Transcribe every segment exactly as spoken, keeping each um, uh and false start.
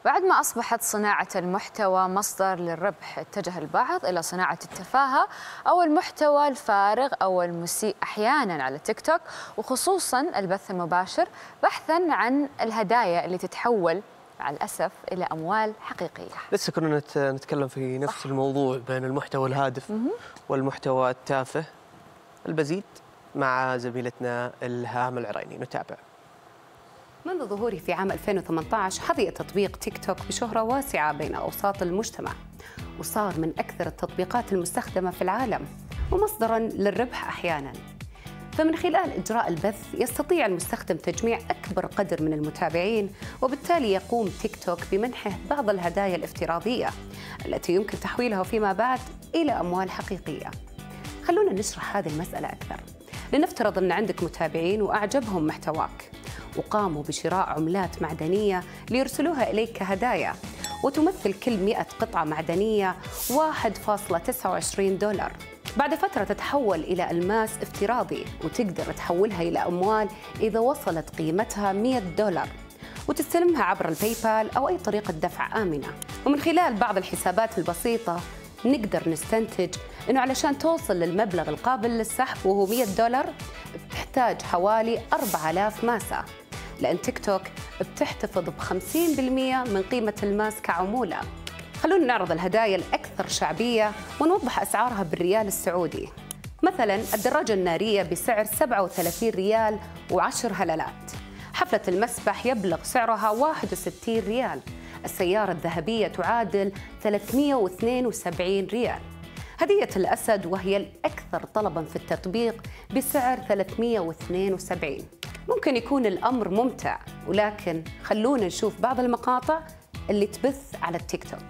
بعد ما أصبحت صناعة المحتوى مصدر للربح، اتجه البعض إلى صناعة التفاهة أو المحتوى الفارغ أو المسيء أحياناً على تيك توك، وخصوصاً البث المباشر، بحثاً عن الهدايا اللي تتحول مع الأسف إلى أموال حقيقية. لسه كنا نتكلم في نفس صح. الموضوع بين المحتوى الهادف م -م. والمحتوى التافه. المزيد مع زميلتنا إلهام العريني، نتابع. منذ ظهوره في عام ألفين وثمانية عشر حظي تطبيق تيك توك بشهرة واسعة بين أوساط المجتمع، وصار من أكثر التطبيقات المستخدمة في العالم ومصدراً للربح أحياناً. فمن خلال إجراء البث يستطيع المستخدم تجميع أكبر قدر من المتابعين، وبالتالي يقوم تيك توك بمنحه بعض الهدايا الافتراضية التي يمكن تحويلها فيما بعد إلى أموال حقيقية. خلونا نشرح هذه المسألة أكثر. لنفترض أن عندك متابعين وأعجبهم محتواك، وقاموا بشراء عملات معدنية ليرسلوها إليك كهدايا، وتمثل كل مئة قطعة معدنية واحد فاصلة تسعة وعشرين دولار. بعد فترة تتحول إلى ألماس افتراضي، وتقدر تحولها إلى أموال إذا وصلت قيمتها مئة دولار، وتستلمها عبر الباي بال أو أي طريقة دفع آمنة. ومن خلال بعض الحسابات البسيطة نقدر نستنتج أنه علشان توصل للمبلغ القابل للسحب وهو مئة دولار بتحتاج حوالي أربعة آلاف ماسة، لأن تيك توك بتحتفظ ب خمسين بالمئة من قيمة الماس كعمولة. خلونا نعرض الهدايا الأكثر شعبية ونوضح أسعارها بالريال السعودي. مثلاً الدراجة النارية بسعر سبعة وثلاثين ريال وعشر هلالات. حفلة المسبح يبلغ سعرها واحد وستين ريال. السيارة الذهبية تعادل ثلاثمئة واثنين وسبعين ريال. هدية الأسد وهي الأكثر طلباً في التطبيق بسعر ثلاثمئة واثنين وسبعين. ممكن يكون الأمر ممتع، ولكن خلونا نشوف بعض المقاطع اللي تبث على التيك توك.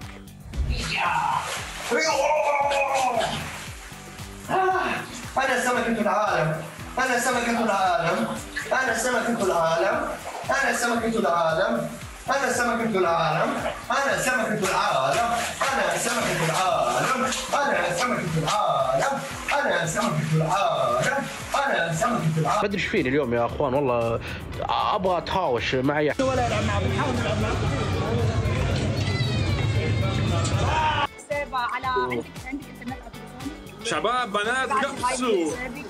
أنا سمكة العالم، أنا سمكة العالم، أنا سمكة العالم، أنا سمكة العالم، أنا سمكة العالم، أنا سمكة العالم، أنا سمكة العالم، أنا سمكة العالم، أنا سمكة العالم، أنا سمكة العالم. ما أدري إيش فيني اليوم يا أخوان، والله أبغى أتهاوش معي. ولا يلعب معه، بنحاول نلعب معه. على عندك عندك انترنت على تليفونك؟ شباب بنات قفزوا.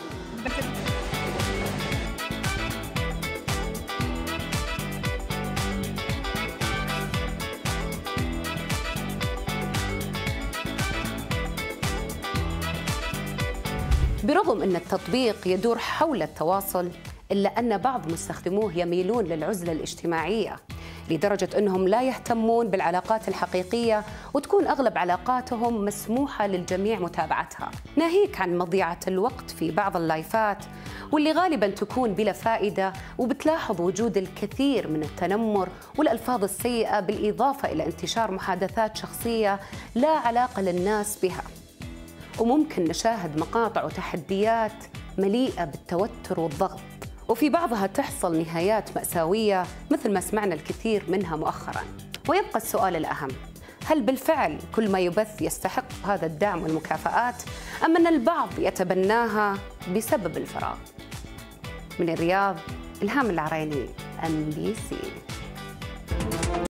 برغم أن التطبيق يدور حول التواصل، إلا أن بعض مستخدموه يميلون للعزلة الاجتماعية، لدرجة أنهم لا يهتمون بالعلاقات الحقيقية، وتكون أغلب علاقاتهم مسموحة للجميع متابعتها، ناهيك عن مضيعة الوقت في بعض اللايفات واللي غالباً تكون بلا فائدة، وبتلاحظ وجود الكثير من التنمر والألفاظ السيئة، بالإضافة إلى انتشار محادثات شخصية لا علاقة للناس بها. وممكن نشاهد مقاطع وتحديات مليئة بالتوتر والضغط، وفي بعضها تحصل نهايات مأساوية مثل ما سمعنا الكثير منها مؤخراً. ويبقى السؤال الأهم: هل بالفعل كل ما يبث يستحق هذا الدعم والمكافآت، أم أن البعض يتبناها بسبب الفراغ؟ من الرياض، إلهام العريني، إم بي سي.